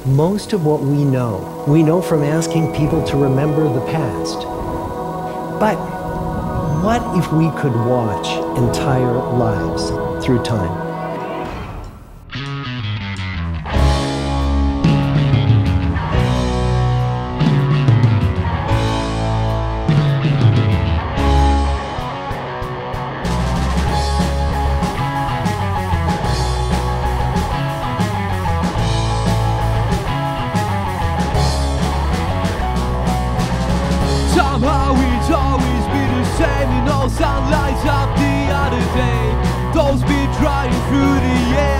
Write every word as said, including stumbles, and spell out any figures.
Most of what we know, we know from asking people to remember the past. But what if we could watch entire lives through time? Somehow it's always been the same, you know, sun lights up the other day. Those be trying through the air.